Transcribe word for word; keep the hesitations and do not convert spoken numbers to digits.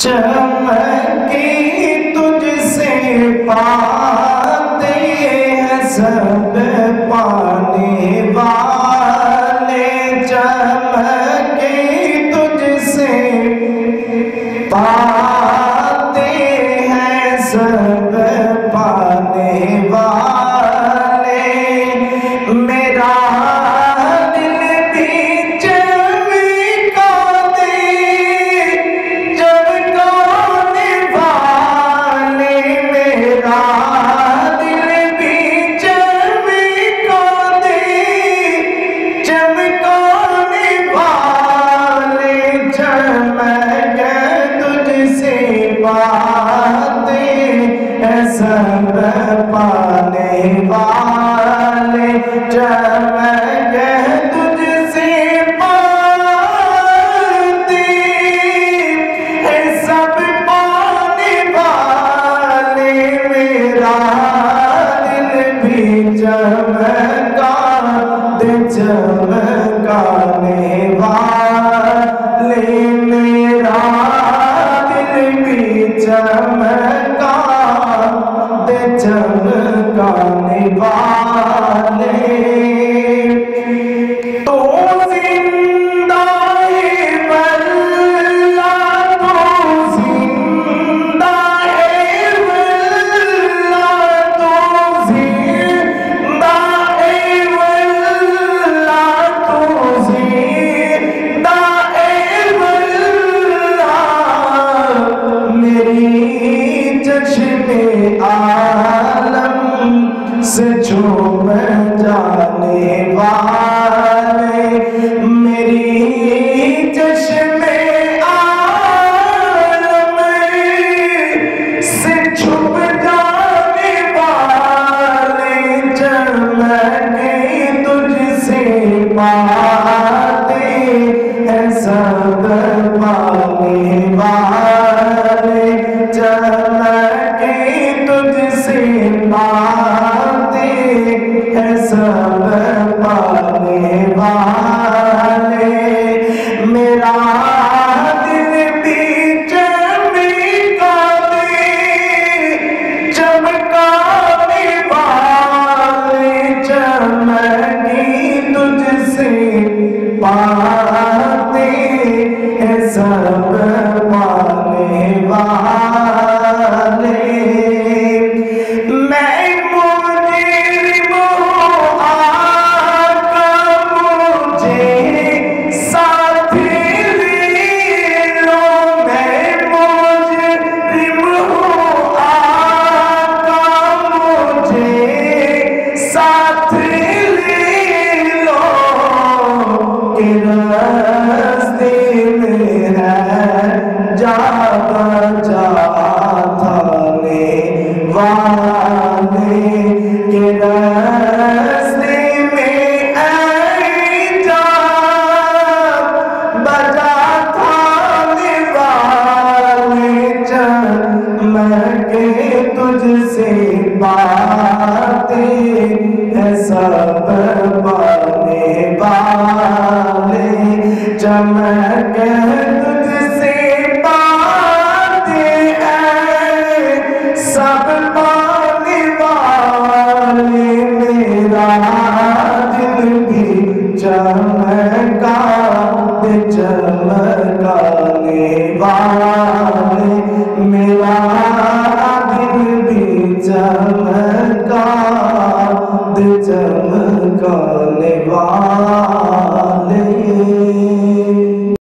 चमकी तुझसे पाते हैं सब पाने वाले, चमकी तुझसे पाते हैं सब पाने वाले। मेरा दिल भी चमका दे चमकाने वाले, मेरा दिल भी चमका दे चमकाने वाले। चमक तुझसे पाते हैं सब पाने वाले, चमक तुझसे पाते हैं सब पाने वाले। मेरा दिल भी चमका दे चमकाने वाले, मेरा दिल भी चमका दे चमकाने वाले। तो जिंदा है वल्लाह, तो जिंदा है वल्लाह, तो जिंदा है वल्लाह, तो जिंदा है वल्लाह। मेरी चश्मे आलम से छुप जाने वाले, मेरी चश्मे आलम से छुप जाने वाले। चमके तुझसे पाते हैं सब पाने वाले, चमके तुझसे पाते हैं सब पाने वाले। मेरा दिल भी चमका दे चमकाने वाले, चमकी तुझसे पाते हैं सब पाने वाले। मैं मुजरिम हूँ आका मुझे साथ ले लो, मैं मुजरिम हूँ आका मुझे साथ ले लो। कि रास्ते में है जा बजा थाने वाले, के रास्ते में आई जा बजा थाने वाले। चमके तुझसे पाते हैं सब पाने वाले, चमक तुझसे पाते हैं सब पाने वाले। मेरा दिल भी चमका दे चमकाने वाले, मेरा दिल भी चमका दे चमकाने वाले।